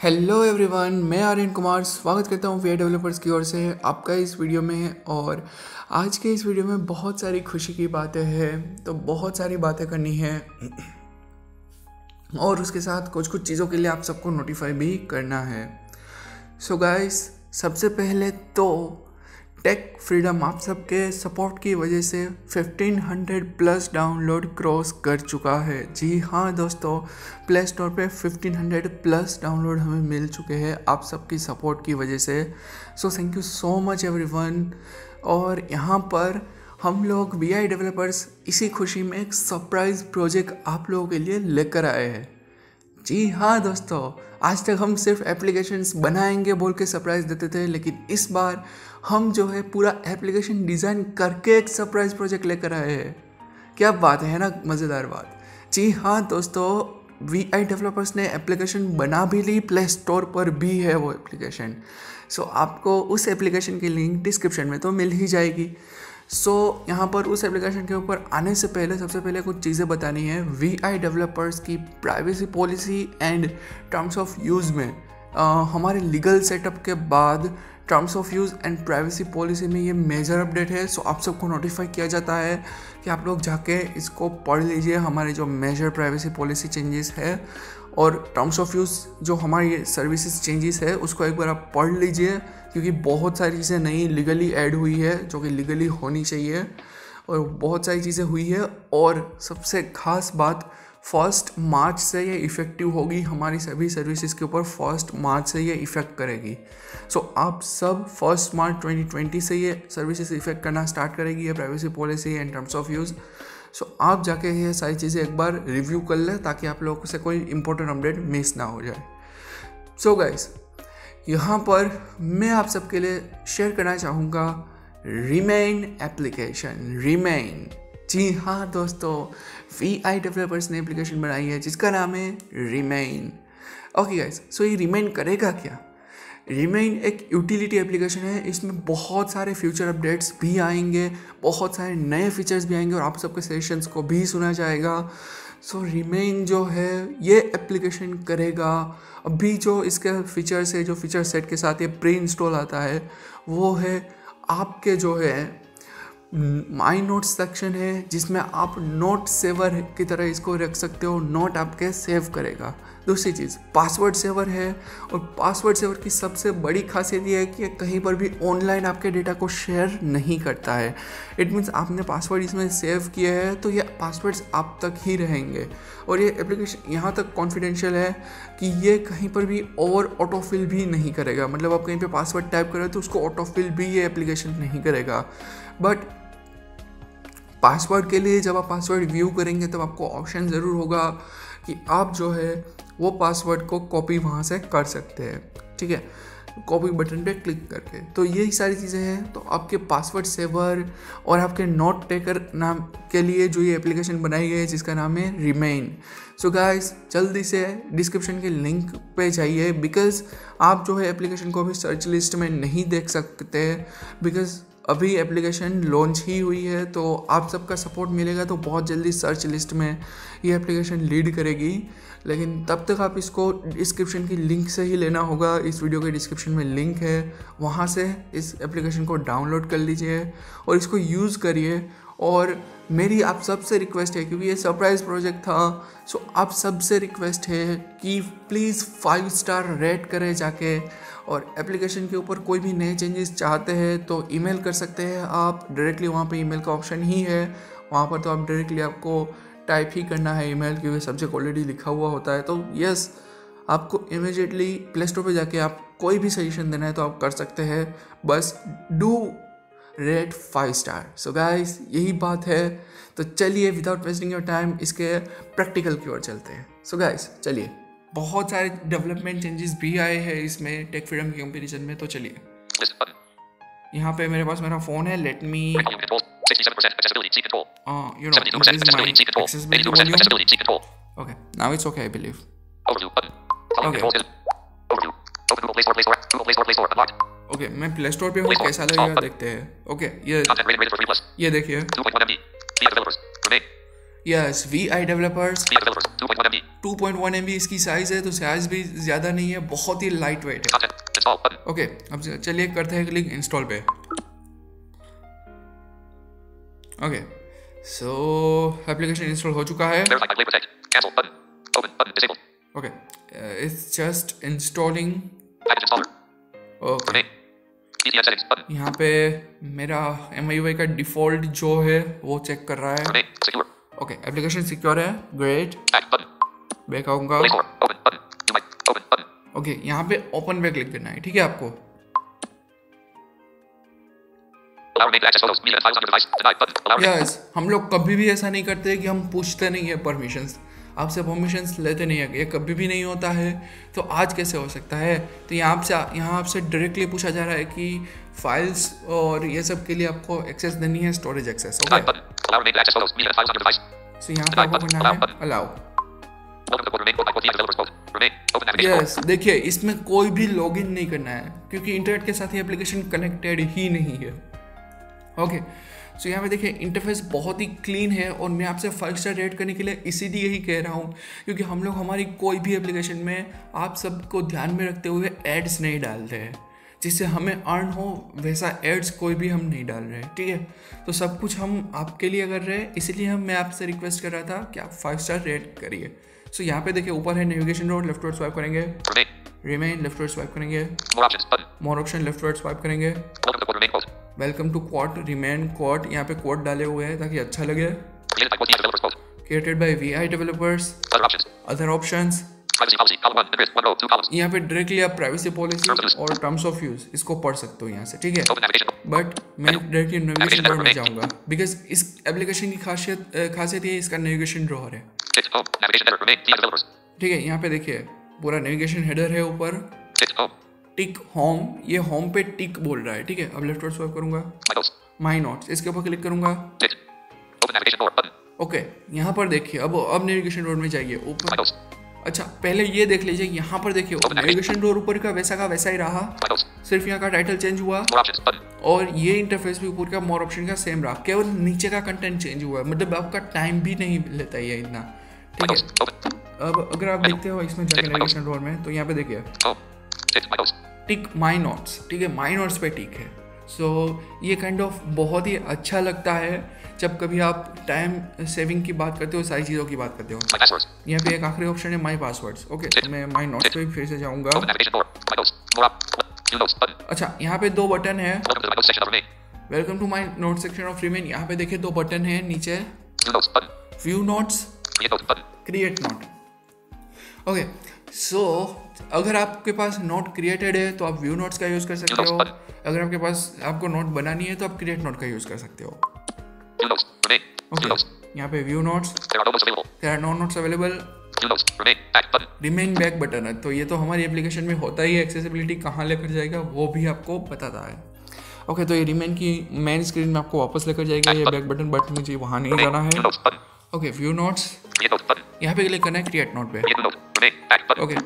Hello everyone, मैं आर्यन कुमार स्वागत करता हूँ वी डेवलपर्स की ओर से आपका इस वीडियो में। और आज के इस वीडियो में बहुत सारी खुशी की बातें हैं, तो बहुत सारी बातें करनी है और उसके साथ कुछ कुछ चीज़ों के लिए आप सबको नोटिफाई भी करना है। सो गाइस, सबसे पहले तो टेक फ्रीडम आप सबके सपोर्ट की वजह से 1500 प्लस डाउनलोड क्रॉस कर चुका है। जी हाँ दोस्तों, प्ले स्टोर पे 1500 प्लस डाउनलोड हमें मिल चुके हैं आप सबकी सपोर्ट की वजह से। So thank you so much everyone. और यहाँ पर हम लोग वी डेवलपर्स इसी खुशी में एक सरप्राइज प्रोजेक्ट आप लोगों के लिए लेकर आए हैं। जी हाँ दोस्तों, आज तक हम सिर्फ एप्लीकेशंस बनाएंगे बोल के सरप्राइज़ देते थे, लेकिन इस बार हम जो है पूरा एप्लीकेशन डिज़ाइन करके एक सरप्राइज प्रोजेक्ट लेकर आए हैं। क्या बात है ना, मज़ेदार बात। जी हाँ दोस्तों, वी डेवलपर्स ने एप्लीकेशन बना भी ली, प्ले स्टोर पर भी है वो एप्लीकेशन। सो आपको उस एप्लीकेशन की लिंक डिस्क्रिप्शन में तो मिल ही जाएगी। सो यहाँ पर उस एप्लीकेशन के ऊपर आने से पहले सबसे पहले कुछ चीज़ें बतानी है। वी डेवलपर्स की privacy policy and terms of use में हमारे लीगल सेटअप के बाद terms of use and privacy policy में ये मेजर अपडेट है। सो आप सबको नोटिफाई किया जाता है कि आप लोग जाके इसको पढ़ लीजिए। हमारे जो मेजर प्राइवेसी पॉलिसी चेंजेस है और टर्म्स ऑफ यूज़ जो हमारी सर्विसेज चेंजेस है उसको एक बार आप पढ़ लीजिए, क्योंकि बहुत सारी चीज़ें नई लीगली ऐड हुई है जो कि लीगली होनी चाहिए और बहुत सारी चीज़ें हुई है। और सबसे खास बात, 1 मार्च से ये इफ़ेक्टिव होगी हमारी सभी सर्विसेज के ऊपर। 1 मार्च से ये इफ़ेक्ट करेगी। सो आप सब 1 मार्च 2020 से ये सर्विसेज इफ़ेक्ट करना स्टार्ट करेगी, ये privacy policy and terms of use. So आप जाके ये सारी चीज़ें एक बार रिव्यू कर लें ताकि आप लोगों से कोई इंपॉर्टेंट अपडेट मिस ना हो जाए। सो गाइस, यहाँ पर मैं आप सबके लिए शेयर करना चाहूँगा रिमेन एप्लीकेशन। रिमेन, जी हाँ दोस्तों, वी डेवलपर्स ने एप्लीकेशन बनाई है जिसका नाम है रिमेन। ओके गाइस, सो ये रिमेन करेगा क्या? रिमेन एक यूटिलिटी एप्लीकेशन है। इसमें बहुत सारे फ्यूचर अपडेट्स भी आएंगे, बहुत सारे नए फीचर्स भी आएंगे और आप सबके सेशंस को भी सुना जाएगा। सो रिमेन जो है ये एप्लीकेशन करेगा, अभी जो इसके फीचर्स है, जो फीचर सेट के साथ ये प्री इंस्टॉल आता है वो है आपके जो है माई नोट्स सेक्शन है, जिसमें आप नोट सेवर की तरह इसको रख सकते हो। नोट आपके सेव करेगा। दूसरी चीज़, पासवर्ड सेवर है। और पासवर्ड सेवर की सबसे बड़ी खासियत ये है कि कहीं पर भी ऑनलाइन आपके डेटा को शेयर नहीं करता है। इट मीन्स आपने पासवर्ड इसमें सेव किए हैं तो ये पासवर्ड्स आप तक ही रहेंगे। और ये एप्लीकेशन यहाँ तक कॉन्फिडेंशियल है कि ये कहीं पर भी और ऑटोफिल भी नहीं करेगा। मतलब आप कहीं पे पासवर्ड टाइप करें तो उसको ऑटोफिल भी ये एप्लीकेशन नहीं करेगा। बट पासवर्ड के लिए जब आप पासवर्ड व्यू करेंगे तब आपको ऑप्शन ज़रूर होगा कि आप जो है वो पासवर्ड को कॉपी वहाँ से कर सकते हैं। ठीक है, कॉपी बटन पे क्लिक करके। तो यही सारी चीज़ें हैं। तो आपके पासवर्ड सेवर और आपके नोट टेकर नाम के लिए जो ये एप्लीकेशन बनाई गई है जिसका नाम है रिमेन। सो गाइस, जल्दी से डिस्क्रिप्शन के लिंक पे जाइए, बिकॉज आप जो है एप्लीकेशन को अभी सर्च लिस्ट में नहीं देख सकते, बिकॉज अभी एप्लीकेशन लॉन्च ही हुई है। तो आप सबका सपोर्ट मिलेगा तो बहुत जल्दी सर्च लिस्ट में ये एप्लीकेशन लीड करेगी। लेकिन तब तक आप इसको डिस्क्रिप्शन की लिंक से ही लेना होगा। इस वीडियो के डिस्क्रिप्शन में लिंक है, वहाँ से इस एप्लीकेशन को डाउनलोड कर लीजिए और इसको यूज़ करिए। और मेरी आप सबसे रिक्वेस्ट है, क्योंकि ये सरप्राइज़ प्रोजेक्ट था, सो आप सबसे रिक्वेस्ट है कि प्लीज़ 5 स्टार रेट करें जाके। और एप्लीकेशन के ऊपर कोई भी नए चेंजेस चाहते हैं तो ईमेल कर सकते हैं आप डायरेक्टली। वहाँ पे ईमेल का ऑप्शन ही है, वहाँ पर तो आप डायरेक्टली आपको टाइप ही करना है ईमेल, क्योंकि सब्जेक्ट ऑलरेडी लिखा हुआ होता है। तो यस, आपको इमीडिएटली प्ले स्टोर पे जाके आप कोई भी सजेशन देना है तो आप कर सकते हैं। बस do rate 5 star. So guys, यही बात है। तो चलिए विदाउट वेस्टिंग योर टाइम इसके प्रैक्टिकल की ओर चलते हैं। सो गाइस चलिए, बहुत सारे डेवलपमेंट चेंजेस भी आए हैं इसमें टेक फ्रीडम के कंपैरिजन में। तो चलिए, यहाँ पे मेरे पास मेरा फ़ोन है। Let me okay, now it's okay I believe. Okay, मैं प्ले स्टोर पे हूँ, कैसा लगेगा देखते हैं। ओके, ये देखिए, यस, वी डेवलपर्स 2.1 MB इसकी साइज है, तो साइज भी ज़्यादा नहीं है, बहुत ही लाइट वेट है। ओके, अब चलिए करते हैं क्लिक इंस्टॉल पे। ओके, सो एप्लीकेशन इंस्टॉल हो चुका है। Okay, it's just installing. Okay, यहाँ पे मेरा MIUI का डिफ़ॉल्ट जो है वो चेक कर रहा है। ओके, एप्लीकेशन सिक्योर है, ग्रेट। बैक आऊँगा। ओके, यहाँ पे ओपन पे क्लिक करना है, ठीक है आपको। यस, हम लोग कभी भी ऐसा नहीं करते कि हम पूछते नहीं है परमिशंस, आपसे परमिशंस लेते नहीं है, ये कभी भी नहीं होता है। तो आज कैसे हो सकता है? तो यहाँ आपसे डायरेक्टली पूछा जा रहा है कि फाइल्स और ये सब के लिए आपको एक्सेस देनी है, स्टोरेज एक्सेस। ओके, सो यहाँ पे आपको करना है अलाउ। यस, देखिए इसमें कोई भी लॉगिन नहीं करना है क्योंकि इंटरनेट के साथ ये एप्लीकेशन कनेक्टेड ही नहीं है। ओके, सो यहाँ पे देखिए इंटरफेस बहुत ही क्लीन है और मैं आपसे 5 स्टार रेट करने के लिए इसीलिए यही कह रहा हूँ क्योंकि हम लोग हमारी कोई भी एप्लीकेशन में आप सबको ध्यान में रखते हुए एड्स नहीं डालते हैं, जिससे हमें अर्न हो वैसा एड्स कोई भी हम नहीं डाल रहे हैं, ठीक है। तो सब कुछ हम आपके लिए कर रहे हैं, इसलिए मैं आपसे रिक्वेस्ट कर रहा था कि आप 5 स्टार रेट करिए। सो यहाँ पे देखिए ऊपर है navigation road, leftward swipe करेंगे, रिमेन लेफ्ट वर्ड स्वाइप करेंगे, more option leftward swipe करेंगे, welcome to quad, remain quad, यहाँ पे क्वाड डाले हुए हैं ताकि अच्छा लगे, created by VI developers, other options. यहाँ पे डायरेक्टली आप प्राइवेसी पॉलिसी और टर्म्स ऑफ यूज इसको पढ़ सकते हो यहाँ से, ठीक है। बट मैं डायरेक्टली नेविगेशन ड्रॉ में जाऊँगा बिकॉज इस एप्लीकेशन की खासियत ये इसका नेविगेशन ड्रॉ है, ठीक है। यहाँ पे देखिए पूरा नेविगेशन हेडर है ऊपर, टिक होम, ये होम पे टिक बोल रहा है, ठीक है। अब लेफ्ट वर्ड स्वाइप करूंगा, माई नोट्स, इसके ऊपर क्लिक करूंगा। ओके, यहाँ पर देखिए अब नेविगेशन रोड में जाइए ऊपर। अच्छा, पहले ये देख लीजिए, यहाँ पर देखिए नेविगेशन रोड ऊपर का वैसा ही रहा, सिर्फ यहाँ का टाइटल चेंज हुआ और ये इंटरफेस भी ऊपर का मोर ऑप्शन का सेम रहा, केवल नीचे का कंटेंट चेंज हुआ है, मतलब आपका टाइम भी नहीं लेता ये इतना, ठीक है। अब अगर आप देखते हो इसमें जाके नेविगेशन रोड में, तो यहाँ पे देखिए टिक माई नोट्स, ठीक है, माई नोट्स पे टिक है। सो ये काइंड ऑफ बहुत ही अच्छा लगता है जब कभी आप टाइम सेविंग की बात करते हो, सारी चीज़ों की बात करते हो। यहाँ पे एक आखिरी ऑप्शन है माई पासवर्ड्स। ओके, तो मैं माई नोट्स पे फिर से जाऊँगा। अच्छा, यहाँ पे 2 बटन है, welcome to my note section of remain. यहाँ पे देखिए 2 बटन है नीचे, view notes, create note. Okay, so अगर आपके पास नोट क्रिएटेड है तो आप व्यू नोट्स का यूज़ कर सकते हो, अगर आपके पास आपको नोट बनानी है तो आप क्रिएट नोट का यूज़ कर सकते हो। ओके, यहाँ पे view notes, there are no notes available, remain back button है, तो ये तो हमारी एप्लीकेशन में होता ही है, एक्सेसिबिलिटी कहाँ लेकर जाएगा वो भी आपको बताता है। ओके, तो ये रिमेन की मेन स्क्रीन में आपको वापस लेकर जाएगा ये बैक बटन, बट मुझे वहाँ नहीं जाना है। ओके, व्यू नोट्स, यहाँ पे क्लिक करना है क्रिएट नोट पे। ओके,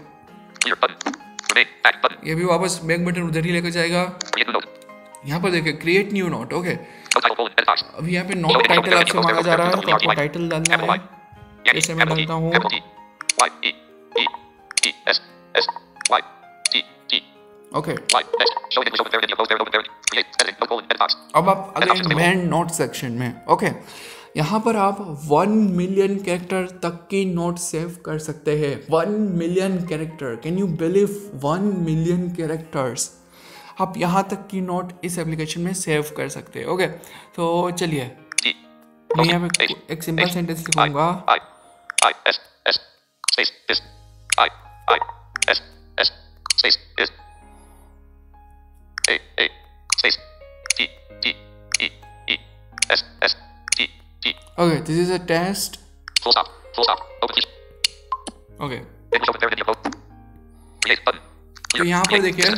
ये भी वापस बैक बटन उधर ही लेकर जाएगा। यहाँ पर देखिए क्रिएट न्यू नोट। ओके, अभी यहाँ पे नोट टाइटल आपसे मांगा जा रहा है, तो आपको टाइटल डालना है, जैसे मैं डालता हूँ। ओके, अब आप अगेन मेन नोट सेक्शन में। ओके, यहाँ पर आप 1 मिलियन कैरेक्टर तक की नोट सेव कर सकते हैं। 1 million character, can you believe 1 million characters आप यहाँ तक की नोट इस एप्लीकेशन में सेव कर सकते हैं। ओके, तो चलिए मैं यहाँ पे एक सिंपल सेंटेंस लिखूंगा, okay, this is a test. Full stop. Okay. तो यहाँ पर देखिए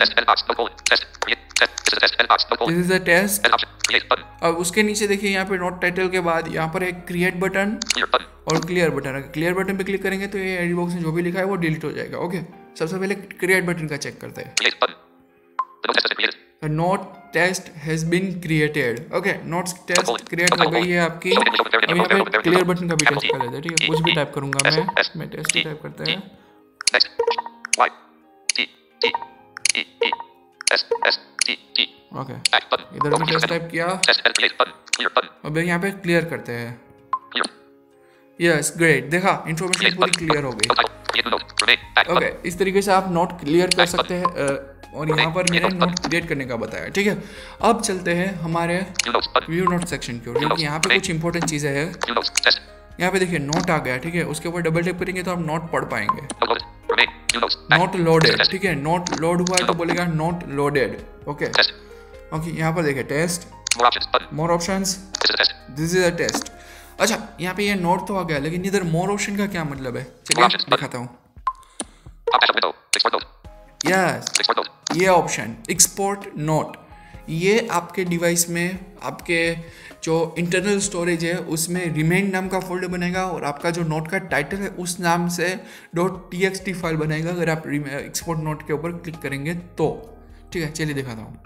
this is a test. अब उसके नीचे देखिए यहाँ पे नोट टाइटल के बाद यहाँ पर एक क्रिएट बटन और क्लियर बटन है। क्लियर बटन पे क्लिक करेंगे तो ये एडिट बॉक्स में जो भी लिखा है वो डिलीट हो जाएगा। ओके, सबसे पहले क्रिएट बटन का चेक करते हैं। Note test has been created. Okay, notes test create हो गई है आपकी। अब यहाँ पे क्लियर बटन का भी टेस्ट कर लेते हैं, ठीक है। कुछ भी टाइप करूंगा मैं टेस्ट ही टाइप करते हैं। ओके, इधर भी टेस्ट टाइप किया। अब यहाँ पे क्लियर करते हैं। यस, ग्रेट, देखा इंफॉर्मेशन पूरी क्लियर हो गई। ओके, इस तरीके से आप नोट क्लियर कर सकते हैं और यहाँ पर मैंने नोट क्रिएट करने का बताया, ठीक है। अब चलते हैं हमारे व्यू नोट सेक्शन की ओर, क्योंकि यहाँ पे कुछ इंपॉर्टेंट चीज़ें हैं। यहाँ पे देखिए नोट आ गया, ठीक है। उसके ऊपर डबल टैप करेंगे तो आप नोट पढ़ पाएंगे। नोट लोडेड, ठीक है। नोट लोड हुआ है तो बोलेगा नोट लोडेड। ओके ओके, यहाँ पर देखिए test, more options, this is a test. अच्छा, यहाँ पे ये नोट तो आ गया, लेकिन इधर मोर ऑप्शन का क्या मतलब है, चलिए दिखाता हूँ। यस, ये ऑप्शन एक्सपोर्ट नोट, ये आपके डिवाइस में आपके जो इंटरनल स्टोरेज है उसमें रिमेन नाम का फोल्डर बनेगा और आपका जो नोट का टाइटल है उस नाम से .txt फाइल बनेगा अगर आप एक्सपोर्ट नोट के ऊपर क्लिक करेंगे तो, ठीक है। चलिए दिखाता हूँ।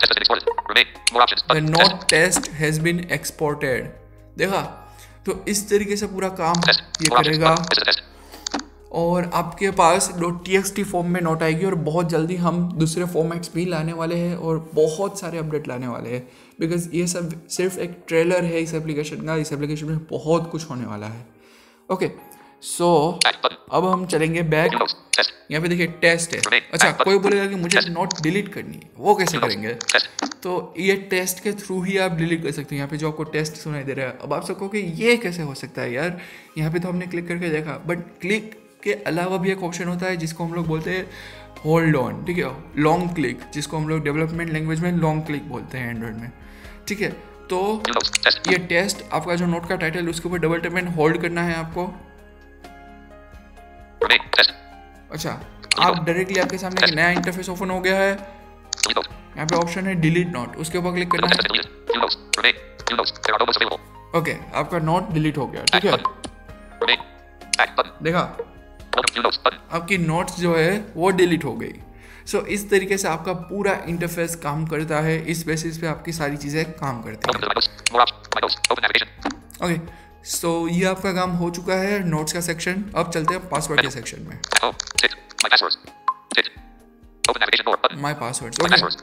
The note test has been exported, देखा। तो इस तरीके से पूरा काम ये करेगा और आपके पास .txt फॉर्म में नोट आएगी और बहुत जल्दी हम दूसरे फॉर्मेट्स भी लाने वाले हैं और बहुत सारे अपडेट लाने वाले हैं, बिकॉज ये सब सिर्फ एक ट्रेलर है इस एप्लीकेशन का। इस एप्लीकेशन में बहुत कुछ होने वाला है। ओके, सो अब हम चलेंगे बैक। यहाँ पे देखिए टेस्ट है। अच्छा, कोई बोलेगा कि मुझे नोट डिलीट करनी है, वो कैसे करेंगे? तो ये टेस्ट के थ्रू ही आप डिलीट कर सकते हैं। यहाँ पे जो आपको टेस्ट सुनाई दे रहा है, अब आप सबको कि ये कैसे हो सकता है यार, यहाँ पे तो हमने क्लिक करके देखा, बट क्लिक के अलावा भी एक ऑप्शन होता है जिसको हम लोग बोलते हैं होल्ड ऑन, ठीक है, लॉन्ग क्लिक, जिसको हम लोग डेवलपमेंट लैंग्वेज में लॉन्ग क्लिक बोलते हैं एंड्रॉइड में, ठीक है। तो ये टेस्ट आपका जो नोट का टाइटल उसके ऊपर डबल टैप एंड होल्ड करना है आपको। अच्छा, आप डायरेक्टली आपके सामने एक नया इंटरफेस ओपन हो गया है। यहाँ पे ऑप्शन है डिलीट नोट, उसके ऊपर क्लिक करना है। ओके, आपका नोट डिलीट हो गया, ठीक है। देखा, आपकी नोट्स जो है वो डिलीट हो गई। सो इस तरीके से आपका पूरा इंटरफेस काम करता है, इस बेसिस पे आपकी सारी चीज़ें काम करती हैं। ओके, सो ये आपका काम हो चुका है नोट्स का सेक्शन। अब चलते हैं पासवर्ड के सेक्शन में। माय पासवर्ड्स,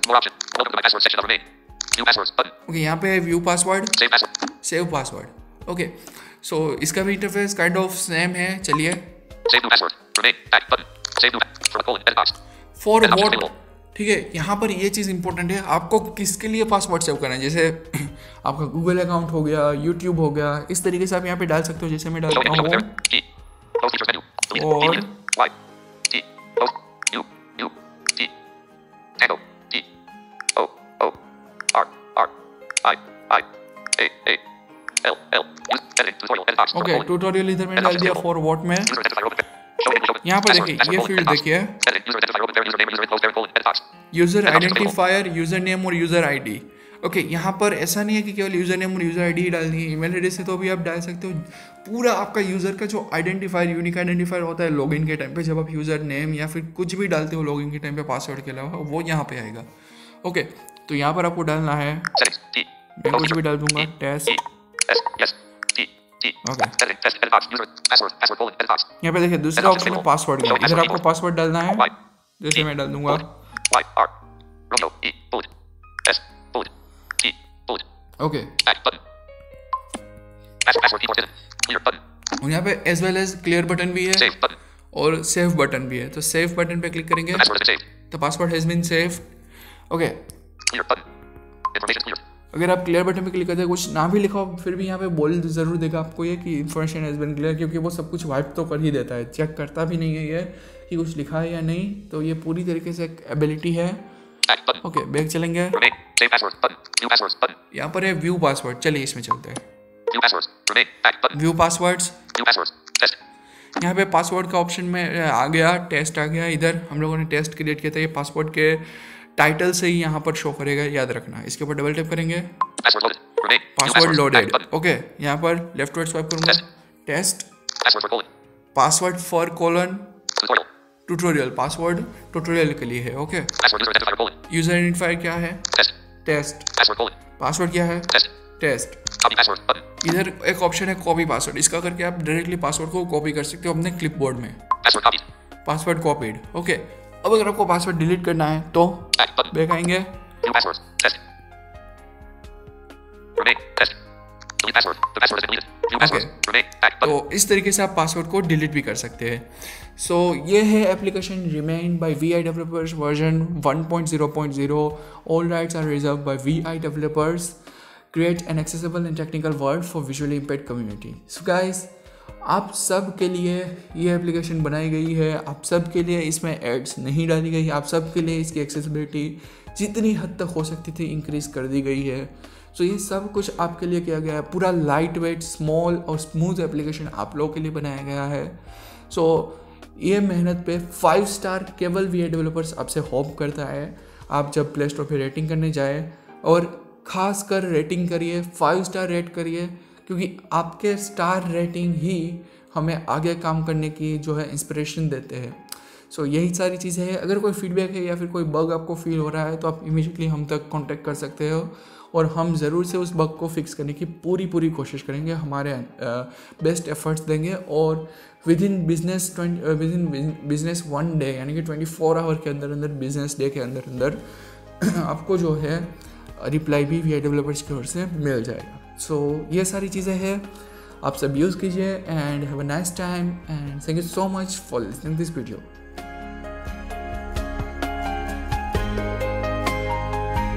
ओके, यहाँ पे view password, save password. Okay, so इसका भी इंटरफेस काइंड ऑफ सेम है। चलिए, फॉर व्हाट, ठीक है। यहाँ पर ये चीज़ इंपॉर्टेंट है, आपको किसके लिए पासवर्ड सेव करना है। जैसे आपका गूगल अकाउंट हो गया, यूट्यूब हो गया, इस तरीके से आप यहाँ पे डाल सकते हो। जैसे मैं डालता हूँ और ओके, ट्यूटोरियल इधर मैंने डाल दिया फॉर व्हाट में। यहाँ पर देखिए ये फील्ड देखिए, यूजर आइडेंटिफायर, यूजर नेम और यूजर आईडी। ओके, यहाँ पर ऐसा नहीं है कि केवल यूजर नेम और यूजर आईडी ही डालनी है, ईमेल एड्रेस से तो भी आप डाल सकते हो। पूरा आपका यूजर का जो आइडेंटिफायर, यूनिक आइडेंटिफायर होता है लॉगिन के टाइम पे, जब आप यूजर नेम या फिर कुछ भी डालते हो लॉगिन के टाइम पे पासवर्ड के अलावा, वो यहाँ पे आएगा। ओके, तो यहाँ पर आपको डालना है, मैं कुछ भी डाल दूंगा, टेस्ट। ओके, यहाँ पे देखिए दूसरा ऑप्शन है पासवर्ड का, इधर आपको पासवर्ड डालना है। जैसे मैं डाल दूंगा, ओके, और यहाँ पे as well as clear button भी है और सेव बटन भी है। तो सेव बटन पे क्लिक करेंगे तो password has been save. Okay, अगर आप क्लियर बटन पे क्लिक करते हैं, कुछ ना भी लिखा हो फिर भी यहाँ पे बोल जरूर देगा आपको ये कि इन्फॉर्मेशन हैज बीन क्लियर, क्योंकि वो सब कुछ वाइप तो कर ही देता है, चेक करता भी नहीं है ये कि कुछ लिखा है या नहीं। तो ये पूरी तरीके से एक एबिलिटी है। ओके, बैक चलेंगे, यहाँ पर है व्यू पासवर्ड। चलिए इसमें चलते हैं, व्यू पासवर्ड्स। यहाँ पे पासवर्ड का ऑप्शन में आ गया, टेस्ट आ गया। इधर हम लोगों ने टेस्ट क्रिएट किया था, ये पासवर्ड के टाइटल से ही यहाँ पर शो करेगा, याद रखना। इसके ऊपर डबल टैप करेंगे, पासवर्ड लोडेड। ओके, यहाँ पर लेफ्ट वर्ड स्वाइप करूंगा, test, password for colon tutorial, password tutorial के लिए है। ओके, यूजर आइडेंटिफायर क्या है, टेस्ट, password : पासवर्ड क्या है, test, test. copy password button, इधर एक ऑप्शन है कॉपी पासवर्ड, इसका करके आप डायरेक्टली पासवर्ड को कॉपी कर सकते हो अपने क्लिपबोर्ड में, password copied, password copied. Okay, अब अगर आपको पासवर्ड डिलीट करना है तो back button, बैक आएंगे, new passwords, test, remain, test, delete password, the password has been deleted, new passwords, remain, back button, तो इस तरीके से आप पासवर्ड को डिलीट भी कर सकते हैं। सो ये है application remain by VI developers version 1.0.0। All rights are reserve by VI developers. Create an accessible and technical world for visually impaired community. So guys, आप सब के लिए ये एप्लीकेशन बनाई गई है, आप सब के लिए इसमें एड्स नहीं डाली गई, आप सब के लिए इसकी एक्सेसिबिलिटी जितनी हद तक हो सकती थी इंक्रीज कर दी गई है। सो ये सब कुछ आपके लिए किया गया है, पूरा लाइट वेट, स्मॉल और स्मूथ एप्लीकेशन आप लोगों के लिए बनाया गया है। सो ये मेहनत पे 5 स्टार केवल VI डेवलपर्स आपसे होप करता है। आप जब प्ले स्टोर पे रेटिंग करने जाए और ख़ास कर रेटिंग करिए, 5 स्टार रेट करिए, क्योंकि आपके स्टार रेटिंग ही हमें आगे काम करने की जो है इंस्पिरेशन देते हैं। सो यही सारी चीज़ें हैं। अगर कोई फीडबैक है या फिर कोई बग आपको फील हो रहा है तो आप इमीडिएटली हम तक कांटेक्ट कर सकते हो और हम ज़रूर से उस बग को फिक्स करने की पूरी कोशिश करेंगे, हमारे बेस्ट एफर्ट्स देंगे और विद इन बिजनेस 1 डे यानी कि 24 आवर के अंदर बिजनेस डे के अंदर आपको जो है रिप्लाई भी VI डेवलपर्स की ओर से मिल जाएगा। सो ये सारी चीज़ें हैं, आप सब यूज़ कीजिए and have a nice time and thank you so much for listening this video.